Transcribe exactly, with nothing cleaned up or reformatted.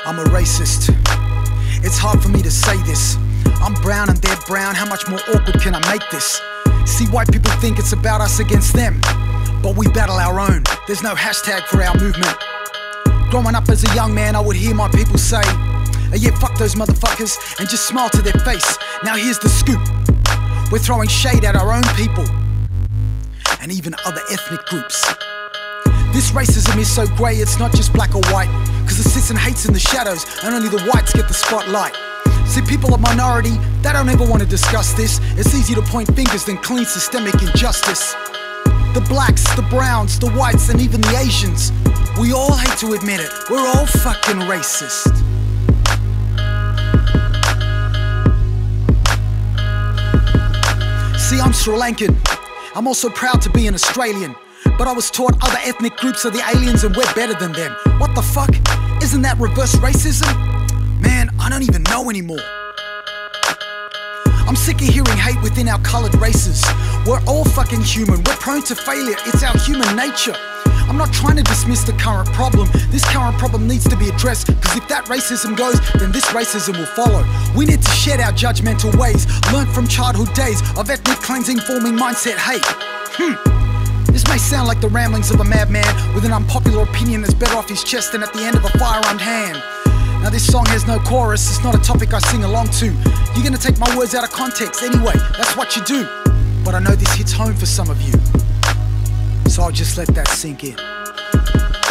I'm a racist. It's hard for me to say this. I'm brown and they're brown, how much more awkward can I make this? See, white people think it's about us against them, but we battle our own. There's no hashtag for our movement. Growing up as a young man, I would hear my people say, "Hey, yeah, fuck those motherfuckers," and just smile to their face. Now here's the scoop. We're throwing shade at our own people and even other ethnic groups. This racism is so grey, it's not just black or white, cause it sits and hates in the shadows and only the whites get the spotlight. See, people of minority, they don't ever want to discuss this. It's easy to point fingers than clean systemic injustice. The blacks, the browns, the whites and even the Asians, we all hate to admit it, we're all fucking racist. See, I'm Sri Lankan. I'm also proud to be an Australian, but I was taught other ethnic groups are the aliens and we're better than them. What the fuck? Isn't that reverse racism? Man, I don't even know anymore. I'm sick of hearing hate within our coloured races. We're all fucking human, we're prone to failure, it's our human nature. I'm not trying to dismiss the current problem. This current problem needs to be addressed, cause if that racism goes, then this racism will follow. We need to shed our judgmental ways, learnt from childhood days of ethnic cleansing forming mindset hate. Hmm. This may sound like the ramblings of a madman with an unpopular opinion that's better off his chest than at the end of a firearmed hand. Now this song has no chorus, it's not a topic I sing along to. You're gonna take my words out of context anyway, that's what you do. But I know this hits home for some of you, so I'll just let that sink in.